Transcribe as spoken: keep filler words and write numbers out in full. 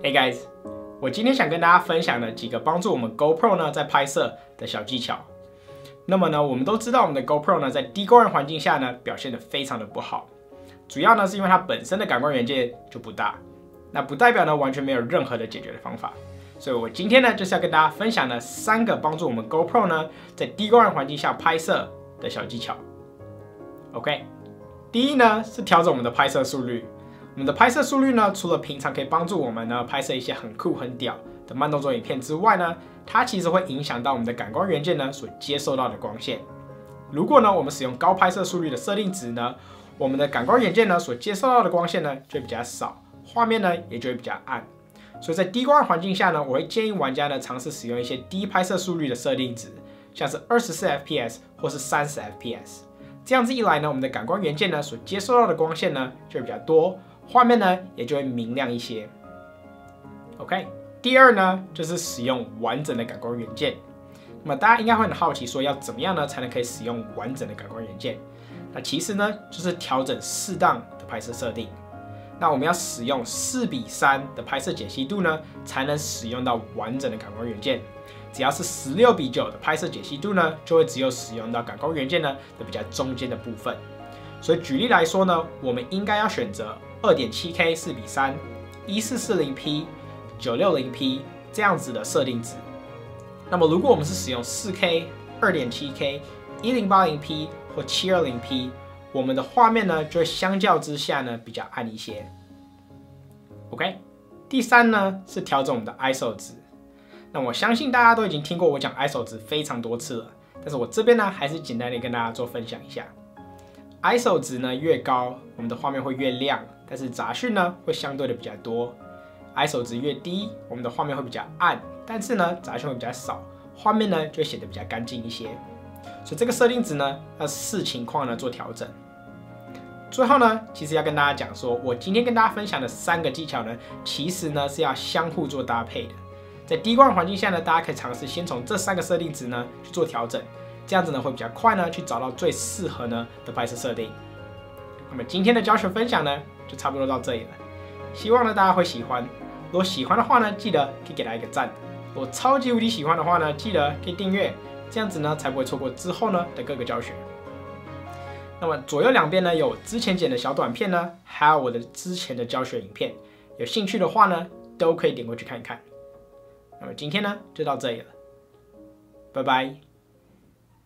Hey guys， 我今天想跟大家分享的几个帮助我们 GoPro 呢在拍摄的小技巧。那么呢，我们都知道我们的 GoPro 呢在低光源环境下呢表现得非常的不好，主要呢是因为它本身的感光元件就不大，那不代表呢完全没有任何的解决的方法。所以我今天呢就是要跟大家分享呢三个帮助我们 GoPro 呢在低光源环境下拍摄的小技巧。OK， 第一呢是调整我们的拍摄速率。我们的拍摄速率呢，除了平常可以帮助我们呢拍摄一些很酷很屌的慢动作影片之外呢，它其实会影响到我们的感光元件呢所接受到的光线。如果呢我们使用高拍摄速率的设定值呢，我们的感光元件呢所接受到的光线呢就会比较少，画面呢也就会比较暗。所以在低光环境下呢，我会建议玩家呢尝试使用一些低拍摄速率的设定值，像是二十四 F P S 或是三十 F P S。这样子一来呢，我们的感光元件呢所接受到的光线呢就会比较多，画面呢也就会明亮一些。OK， 第二呢就是使用完整的感光元件。那么大家应该会很好奇说，要怎么样呢才能可以使用完整的感光元件？那其实呢就是调整适当的拍摄设定。那我们要使用四比三的拍摄解析度呢，才能使用到完整的感光元件。只要是十六比九的拍摄解析度呢，就会只有使用到感光元件呢的比较中间的部分。所以举例来说呢，我们应该要选择 二点七 K 四比三、一四四零 P、九六零 P 这样子的设定值。那么如果我们是使用 四 K、二点七 K、一零八零 P 或七二零 P， 我们的画面呢就会相较之下呢比较暗一些。OK， 第三呢是调整我们的 I S O 值。那我相信大家都已经听过我讲 I S O 值非常多次了，但是我这边呢还是简单的跟大家做分享一下。I S O 值呢越高，我们的画面会越亮，但是杂讯呢会相对的比较多。I S O 值越低，我们的画面会比较暗，但是呢杂讯会比较少，画面呢就会显得比较干净一些。所以这个设定值呢要视情况呢做调整。最后呢，其实要跟大家讲说，我今天跟大家分享的三个技巧呢，其实呢是要相互做搭配的。在低光环境下呢，大家可以尝试先从这三个设定值呢去做调整，这样子呢会比较快呢去找到最适合呢的拍摄设定。那么今天的教学分享呢就差不多到这里了，希望呢大家会喜欢。如果喜欢的话呢，记得可以给他一个赞。如果超级无敌喜欢的话呢，记得可以订阅，这样子呢才不会错过之后呢的各个教学。那么左右两边呢有之前剪的小短片呢，还有我的之前的教学影片，有兴趣的话呢都可以点过去看一看。那么今天呢就到这里了，拜拜。